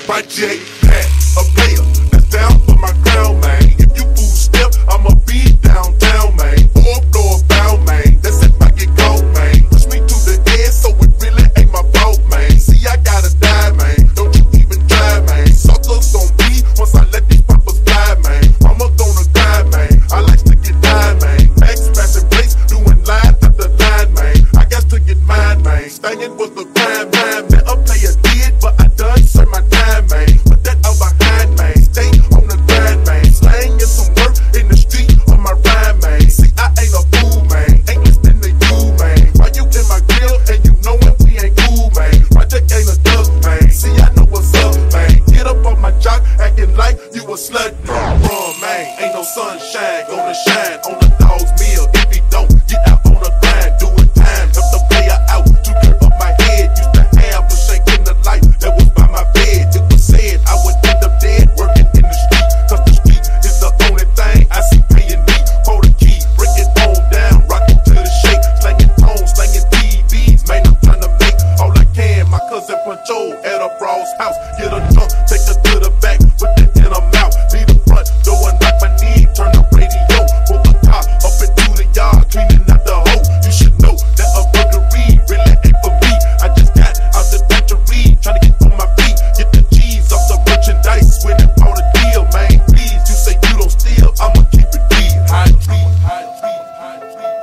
Project Pat, a player that's down for my crown, man. If you fool step, I'ma be downtown, man. Or blow a bow, man. That's if I get gold, man. Push me to the edge, so it really ain't my fault, man. See, I gotta die, man. Don't you even try, man. Suckers gon' be once I let these poppers fly, man. Mama gonna grind, man. I like to get high, man. Back smashing place, doing line after line, man. I got to get mine, man. Staying was the crime, man. Man, a player did, but I done served my time, man. Put that out behind, man. Stay on the grind, man. Slang is some work in the street on my rhyme, man. See, I ain't a fool, man. Ain't listening to you, man. Why you in my grill and you knowin' we ain't cool, man? Project ain't a duck, man. See, I know what's up, man. Get up on my jock, acting like you a slut. Run, man. Ain't no sunshine, gonna shine on the dog's meal. If he don't, get out on the grind, do it time. Help the player out to curve up my head. Used to have a shank in the light that was by my bed. It was said I would end up dead working in the street, cause the street is the only thing I see paying me. Hold the key, break it on down, rock it to the shake, slanging tones, slanging TVs. Man, I'm trying to make all I can. My cousin Pancho at a brawl's house. Get a trunk, take her to the back, put that in her mouth. Leave the front door and knock my knee, turn the radio, pull the car up into the yard, cleaning out the hole. You should know that a burglary really ain't for me. I just got out the factory, trying to get on my feet, get the cheese off the merchandise, winning all the deal, man. Please, you say you don't steal, I'ma keep it real. High tree, high tree, high tree, high tree.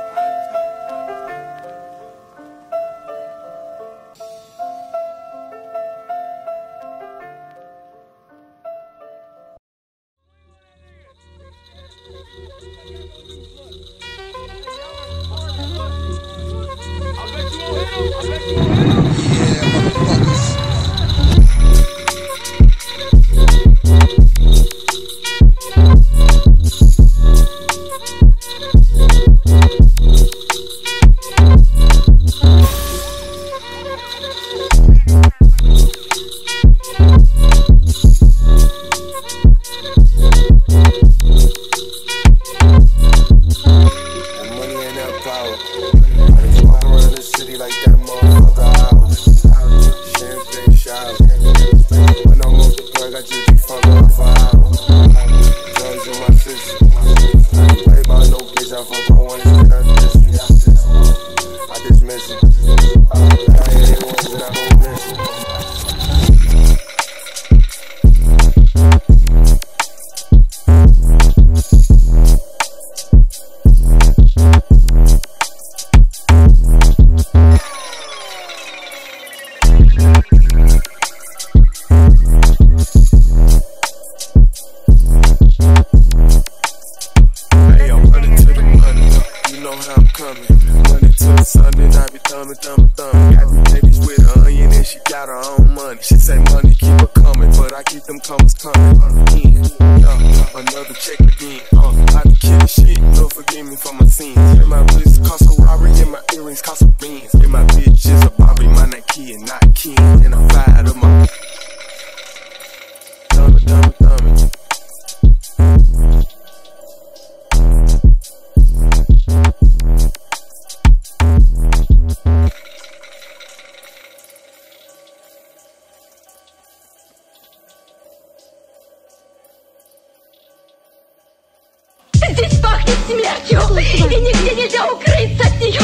Здесь пахнет смертью, и нигде нельзя укрыться от нее.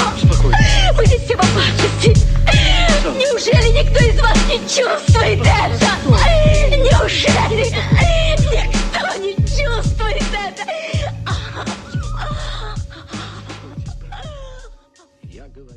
Мы здесь все в опасности. Неужели никто из вас не чувствует это? Неужели никто не чувствует это? Я говорю.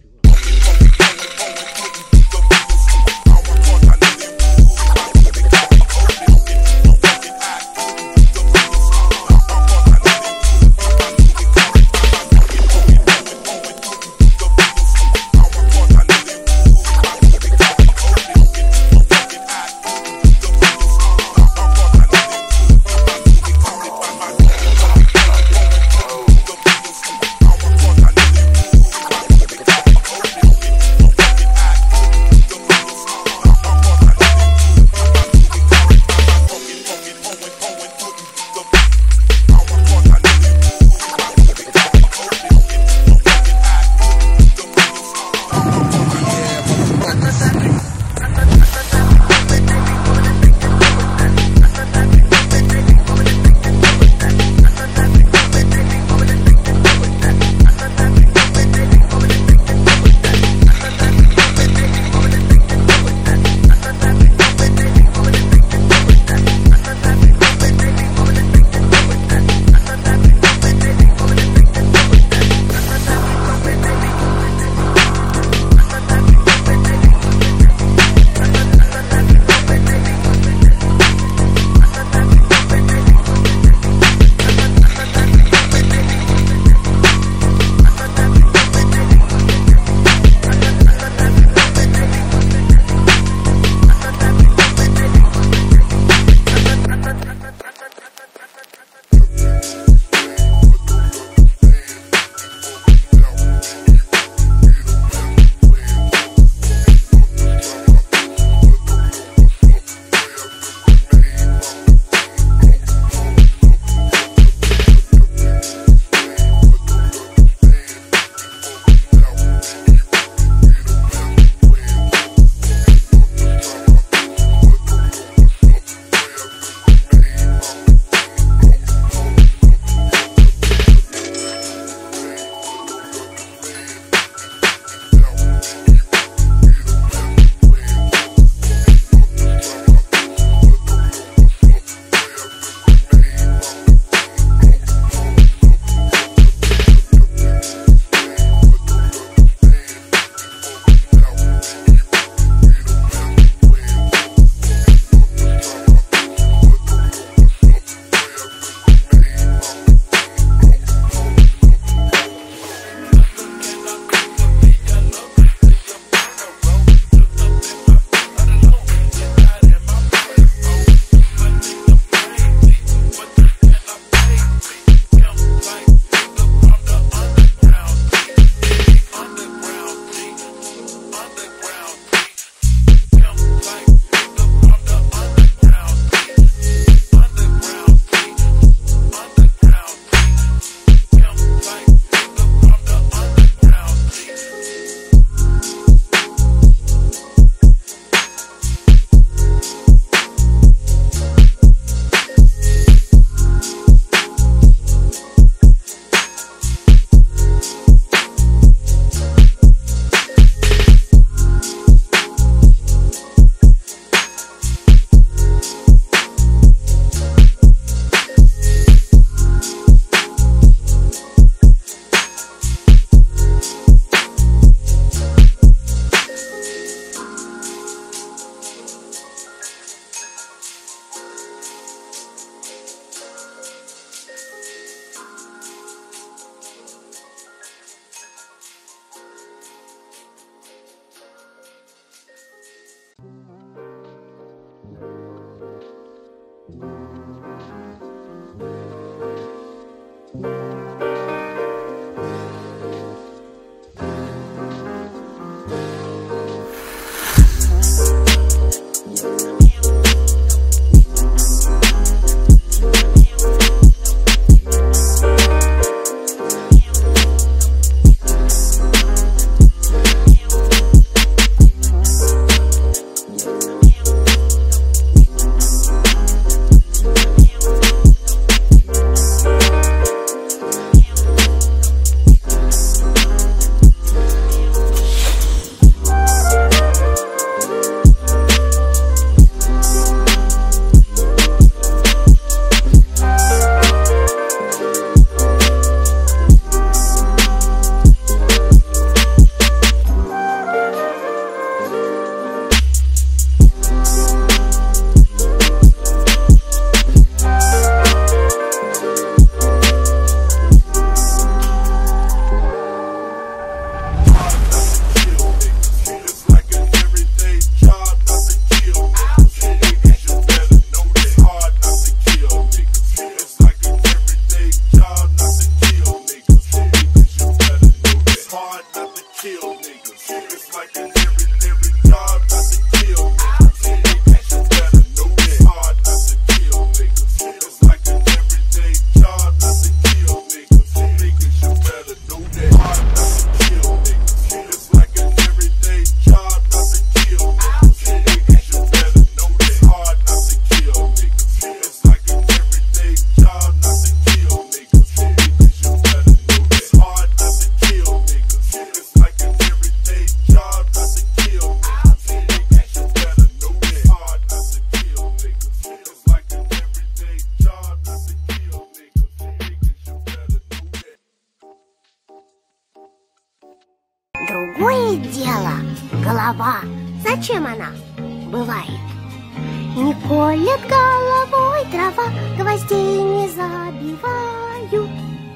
она бывает. Не колет головой трава, гвоздей не забивают.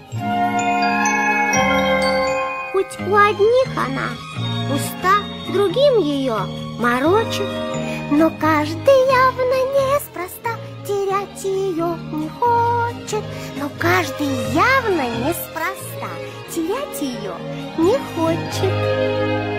Хоть у одних она пуста, другим ее морочит, но каждый явно неспроста терять ее не хочет. Но каждый явно неспроста терять ее не хочет.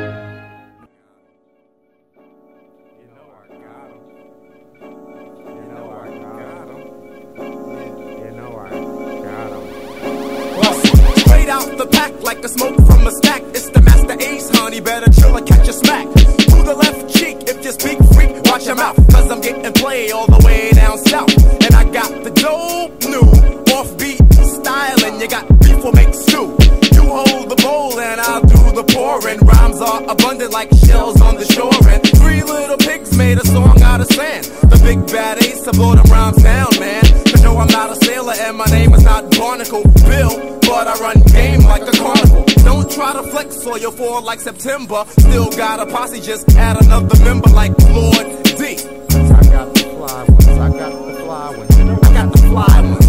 Out the pack like the smoke from a stack. It's the Master Ace, honey, better chill or catch a smack. To the left cheek, if you speak freak, watch your mouth, cause I'm getting play all the way down south. And I got the dope new offbeat style, and you got beef will make stew. You hold the bowl and I'll do the pouring. Rhymes are abundant like shells on the shore, and three little pigs made a song out of sand. The big bad Ace to blow them rhymes down, man. Cause no, I'm not a sailor and my name is not Barnacle Bill, but I run game like a carnival. Don't try to flex or you'll fall like September. Still got a posse, just add another member like Lord D. I got the fly ones, I got the fly ones, I got the fly ones.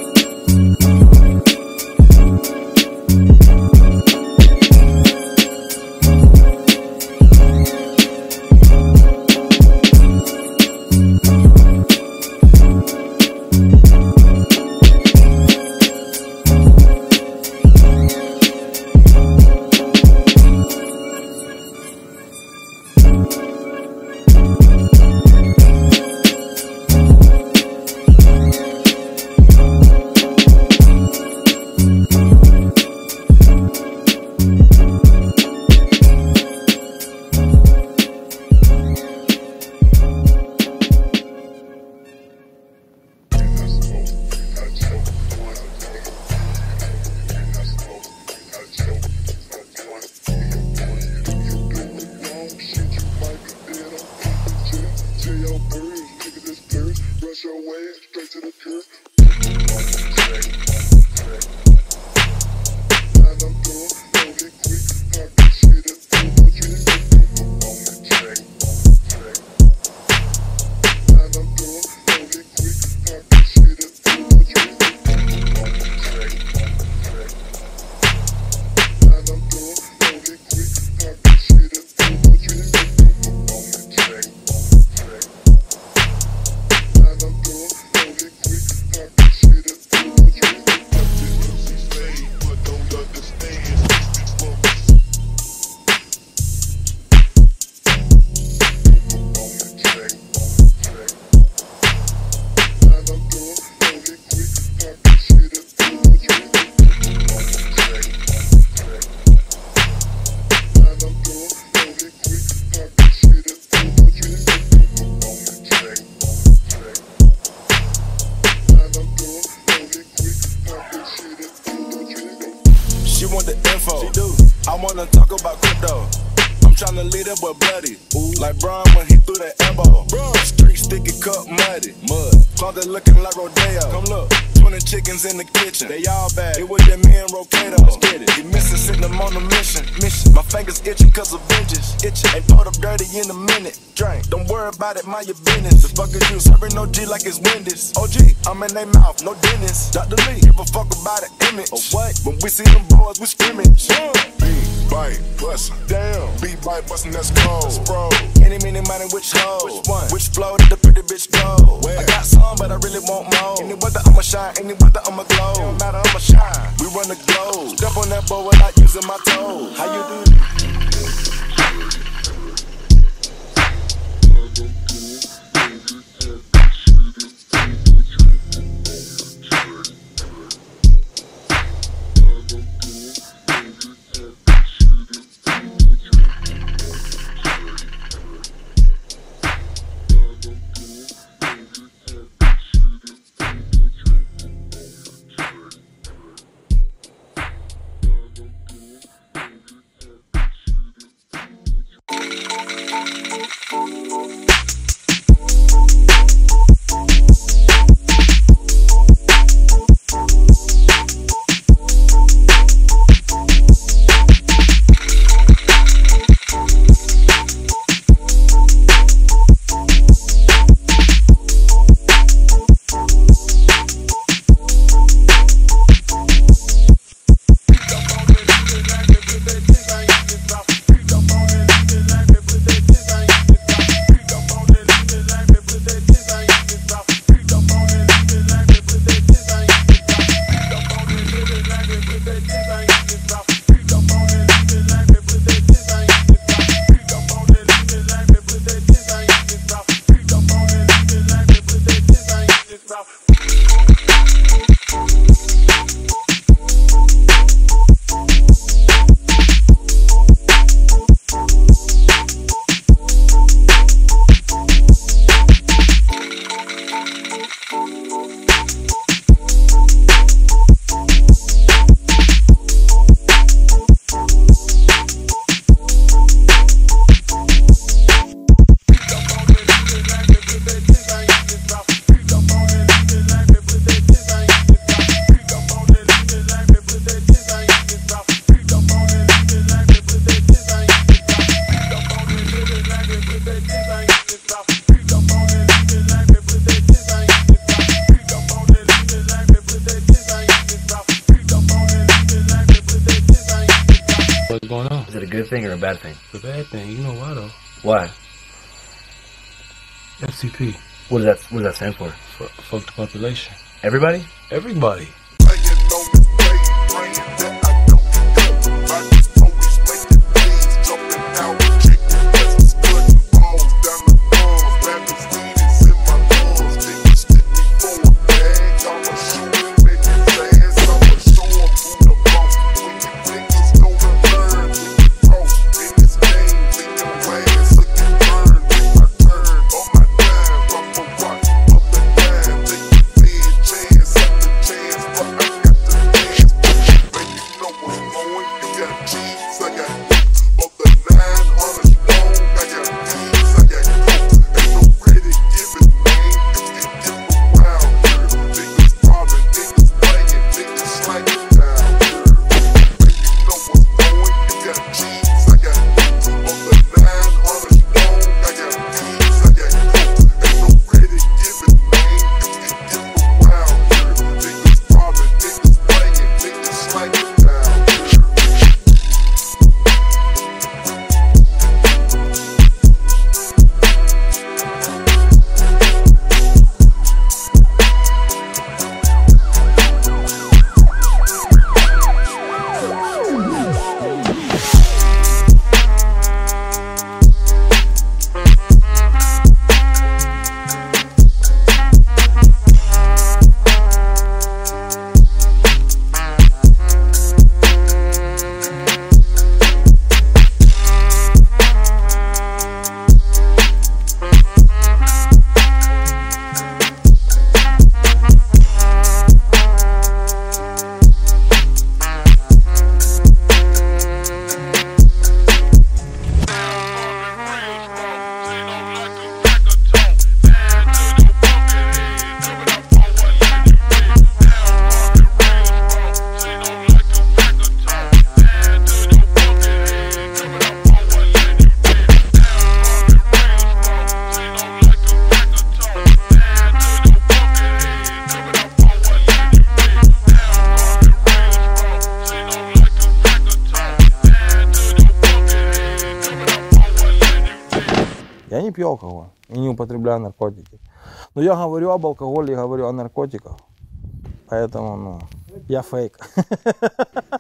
She want the info. She do. I wanna talk about crypto. I'm tryna lead that boy bloody. Ooh. Like Brian when he threw that elbow. Bro. Street sticky cup muddy. Mud. Closet looking like Rodeo. Come look. 20 chickens in the kitchen. They all bad. It was that me and Rocato. Let's get it. He missing, sitting them on a mission. My fingers itching cause of vengeance. Itching. Ain't pulled up dirty in a minute. Drink. Don't worry about it, mind your business. The fuck is you? Serving no G like it's Wendy's. OG. I'm in they mouth, no dentist. Dr. Lee. Give a fuck about the image. Oh what? When we see them boys, we scrimmage. Beat, bite, bustin'. Damn. Beat, bite, bustin', that's cold. That's bro. Any, many, money, which hoe? Which one? Which flow did the pretty bitch go? Where? I got some, but I really want more. Any weather, I'ma shine. Any weather, I'ma glow. It don't matter, I'ma shine. We run the globe. Step on that boat without using my toes. How you do that? thing or a bad thing? It's a bad thing. You know why though? Why? FCP. What does that stand for? Fuck the population. Everybody? Everybody. Я не пью алкоголь и не употребляю наркотики. Но я говорю об алкоголе и говорю о наркотиках. Поэтому, ну, я фейк.